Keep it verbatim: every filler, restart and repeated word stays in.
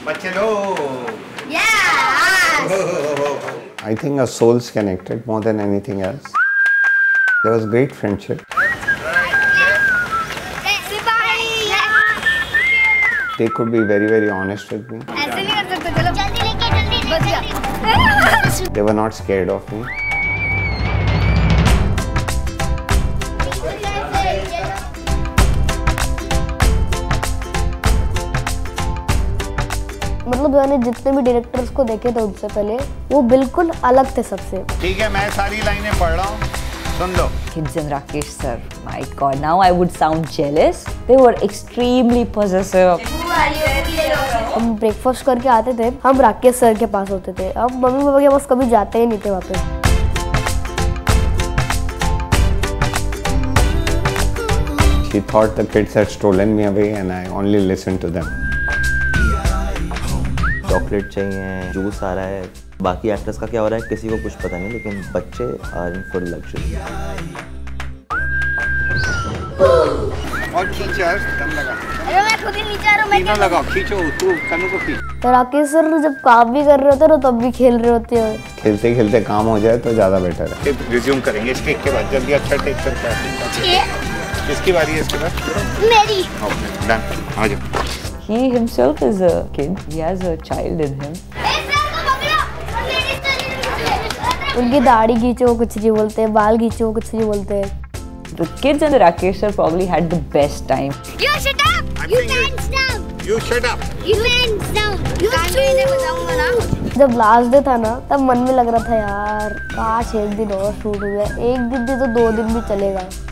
बच्चे लोग। Yes. I think our souls connected more than anything else. There was great friendship. They could be very very honest with me. ऐसे नहीं कर सकते, चलो जल्दी लेके जल्दी बच गया। They were not scared of me. मतलब मैंने जितने भी डायरेक्टर्स को देखे थे उनसे पहले वो बिल्कुल अलग थे सबसे। ठीक है, मैं सारी लाइनें पढ़ रहा हूँ, सुन लो। Kids and Rakeysh sir, my God, now I would sound jealous. They were extremely possessive. हम ब्रेकफास्ट करके आते थे, हम राकेश सर के पास होते थे, हम मम्मी पापा के पास कभी जाते ही नहीं थे वापस। She thought the kids had stolen me away and I only listened to them. Chocolate चाहिए, जूस आ रहा है, बाकी एक्टर्स का क्या हो रहा है किसी को कुछ पता नहीं, लेकिन बच्चे आर इन फुल लग्जरी। और खींचो, दम लगा। अरे मैं खुद ही नीचे आ रहा हूँ, मैं तीनों लगाओ, खींचो, तू कनु को खींच। तो राकेश सर जब काम भी कर रहे होते हैं तब भी खेल रहे होते हैं। खेलते खेलते काम हो जाए तो ज़्यादा बेटर है। रिज्यूम करेंगे इसके के बाद, जल्दी अच्छा टेक करके आते। किसकी बारी है इसके बाद? मेरी। ओके, डन, आ जाओ। He himself is a kid. He has a child in him. उनकी दाढ़ी खींचे वो कुछ नहीं बोलते, बाल खींचे वो कुछ नहीं बोलते। The kids and the Rakeysh sir probably had the best time. You shut up. You hands down. You shut up. You hands down. You इन्हें बताऊंगा ना। जब लास्ट डे था ना तब मन में लग रहा था यार काश एक दिन और शूट हो जाए, एक दिन भी तो दो दिन भी चलेगा।